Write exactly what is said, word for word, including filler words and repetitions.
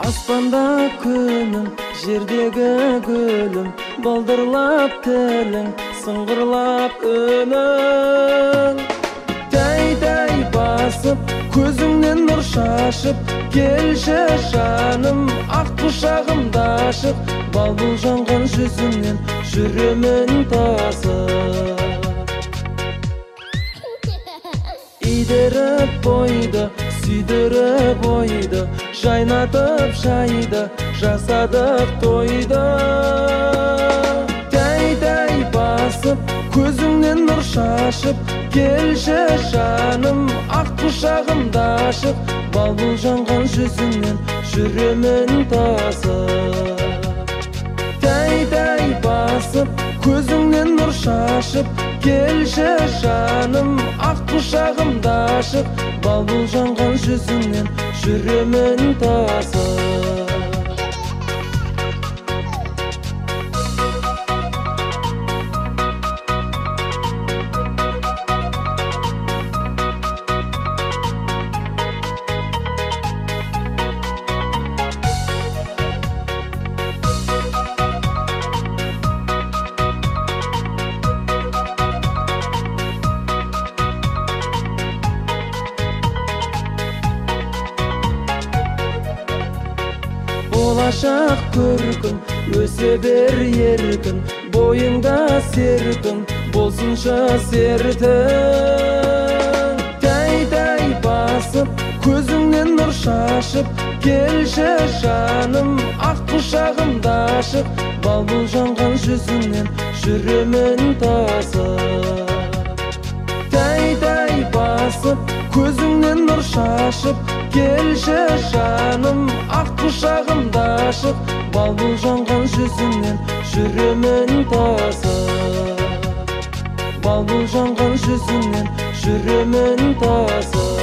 Aspanda күнім, жердегі гүлім, балдырлап тілің, сыңғырлап үнің. Тәй-тәй басып, көзіңнен нұр шашып, келші жаным, ақ құшағымда ашып, балбұл жанған жүзіңнен жүремін тасып. Идеріп бойды, сүйдіріп ойды, жайнатып жайды, жасадық тойды. Тәй-тәй басып, көзіңнен нұр шашып, келші жаным, ақ құшағымда ашып, балбұл жанған жүзіңнен жүремін тасып. Тәй-тәй басып, көзіңнен нұр шашып, келші жаным, ақ құшағымда ашып, балбұл жанған жүзіңнен жүремін тасып. Болашақ көркің, өсе бер еркін, бойыңда серкің, болсынша сертің. Тәй-тәй басып, көзіңнен нұр шашып, келші жаным, ақ құшағымда ашып, балбұл жанған жүзіңнен жүремін тасып. Тәй-тәй басып, көзіңнен нұр шашып, келші жаным, ақ құшағымда ашып, балбұл жанған жүзіңнен жүремін тасып. Балбұл жанған жүзіңнен жүремін тасып.